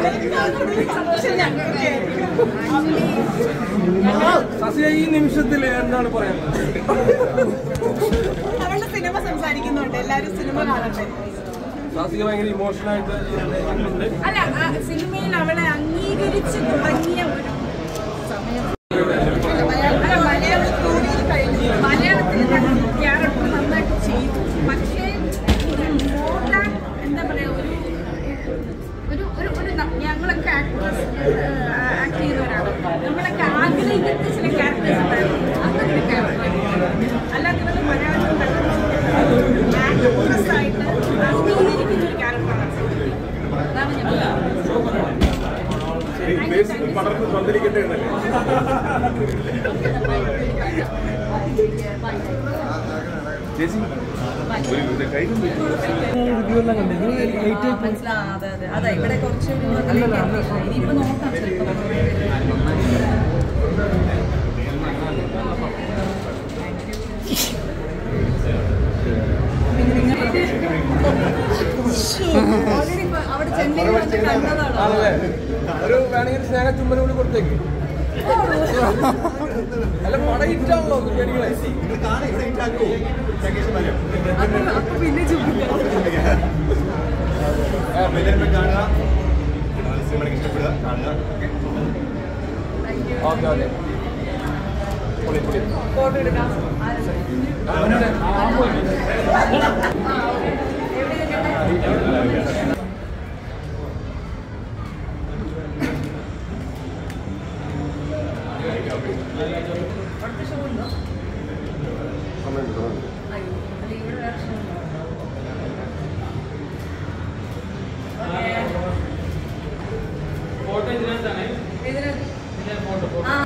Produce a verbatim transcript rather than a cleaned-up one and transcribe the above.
ഈ നിമിഷത്തിൽ എന്താണ് പറയുന്നത്? അവളുടെ സിനിമ സംസാരിക്കുന്നുണ്ട്, എല്ലാരും സിനിമ കാണട്ടെ. സാസിക ഭയങ്കര ഇമോഷണൽ ആയിട്ട് അല്ല, സിനിമയിൽ അവളെ അംഗീകരിച്ച് തുടങ്ങിയ ഒരു സമയം. മലയാളത്തിൽ ക്യാരക്ടർ നന്നായിട്ട് ചെയ്തു. പക്ഷേ മോർ ദാൻ എന്താ പറയാ, ഒരു ഒരു ഒരു ഒരു ഞങ്ങളൊക്കെ ആക്ടേഴ്സ് ആക്ട് ചെയ്യുന്നവരാണ്. നമ്മളൊക്കെ ആഗ്രഹിക്കുന്ന ചില ക്യാരക്ടേഴ്സ് ഉണ്ടായിരുന്നു. അങ്ങനൊരു ക്യാരക്ടർ അല്ലാതെ ഇവരുടെ മലയാളത്തിൽ ആക്ട്രസ് ആയിട്ട് അംഗീകരിക്കുന്ന ഒരു ക്യാരക്ടറാണ്. അതാണ് ഞാൻ പടർന്ന് വന്നിരിക്കട്ടെ എന്നല്ലേ? ചേച്ചി അതെ, ഇവിടെ കുറച്ച് ഇനിയിപ്പോ നോക്കാം. അവിടെ ചെന്നൈയിൽ വന്ന് കണ്ടതാണ്. ഒരു വേണമെങ്കിൽ സ്നേഹ ചുമ്മനും കൂടി കൊടുത്തേക്ക്. അല്ല, പടം ഹിറ്റാണല്ലോ കുട്ടികളെ. അപ്പൊ പിന്നെ ചുമ്മാ ഓക്കെ ഓക്കെ ഫോട്ടോ എടുക്കാം. അടുത്ത ഷോ ഉണ്ടോ? ഇവിടെ വേറെ ഷോ ഉണ്ടോ? ഫോട്ടോ ഇതിനകത്താണ്. ഇതിനകത്ത് ആ